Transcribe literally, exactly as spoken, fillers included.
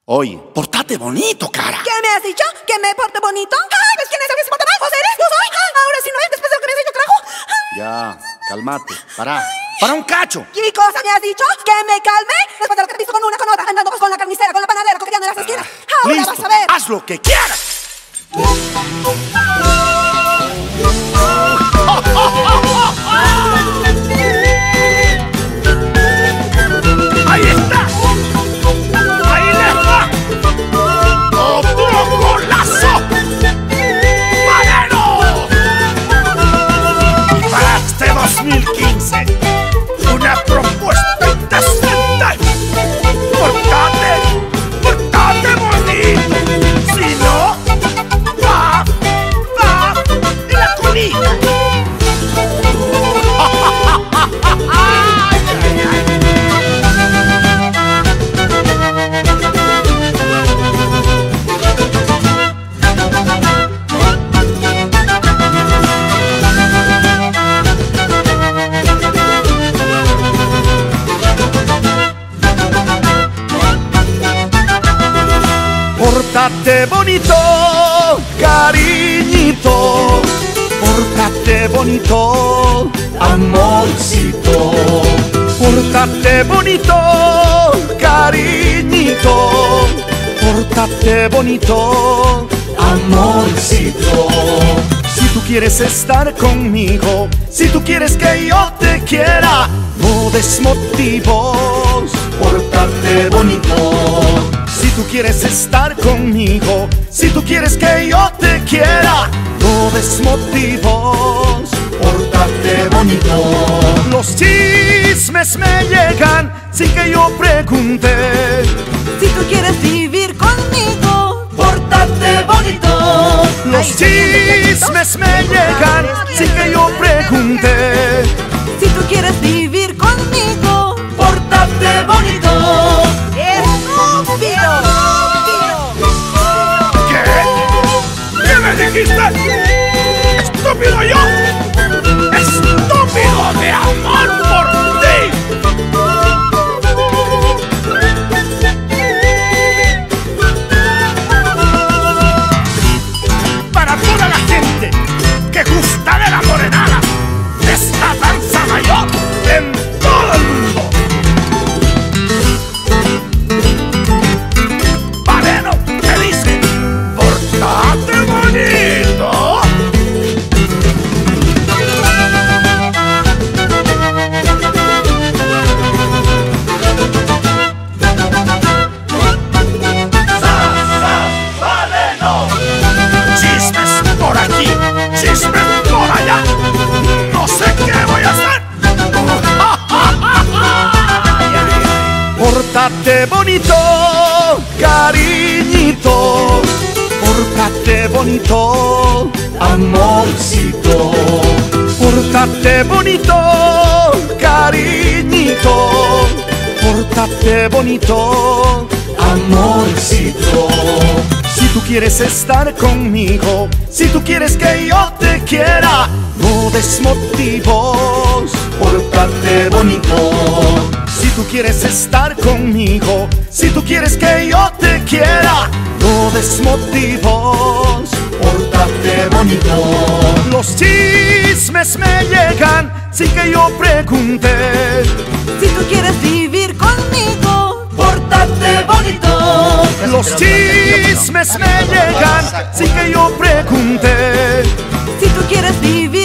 Oye, portate bonito, cara. ¿Qué me has dicho? ¿Que me porte bonito? ¡Ay, pues quién es el que se porta mal! ¿Vos eres? ¿Yo soy? Ahora sí no es, después de lo que me has dicho, carajo. Ya, cálmate, para. ¡Para un cacho! ¿Qué cosa me has dicho? ¿Que me calme? Después de lo que te he visto con una, con otra, andando con la carnicera, con la panadera, coqueteando en las esquinas. Ahora ¡Listo! vas a ver. ¡Haz lo que quieras! ¡Ahí está! ¡Ahí le va! ¡Otro golazo! ¡Madero! Para este dos mil quince, una propuesta indecente. ¡Portate! ¡Portate bonito! Si no, va, va en la colita. Pórtate bonito, cariñito. Pórtate bonito, amorcito. Pórtate bonito, cariñito. Pórtate bonito, amorcito. Si tú quieres estar conmigo, si tú quieres que yo te quiera, no des motivos. Pórtate bonito. Si tú quieres estar conmigo, si tú quieres que yo te quiera, no des motivos, pórtate bonito. Los chismes me llegan sin que yo pregunte. Si tú quieres vivir conmigo, pórtate bonito. Los chismes me llegan sin que yo pregunte. Si tú quieres vivir conmigo, pórtate bonito. ¡Estúpido! ¿Qué? ¿Qué me dijiste? ¿Estúpido yo? ¡Estúpido de amor por ti! Para toda la gente que gusta de la morenada, esta danza mayor en todo el mundo. Valeno te dice, portate bonito. Valeno. Chismes por aquí, chismes por allá. No sé qué voy a hacer. Pórtate bonito, cariñito. Pórtate bonito, amorcito. Pórtate bonito, cariñito. Pórtate bonito, amorcito. Si tú quieres estar conmigo, si tú quieres que yo te quiera, no des motivos, pórtate bonito. Si tú quieres estar conmigo, si tú quieres que yo te quiera, no des motivos, pórtate bonito. Los chismes me llegan sin que yo pregunte. Si tú quieres vivir conmigo, pórtate bonito. Los chismes me llegan sin que yo pregunte. si tú quieres vivir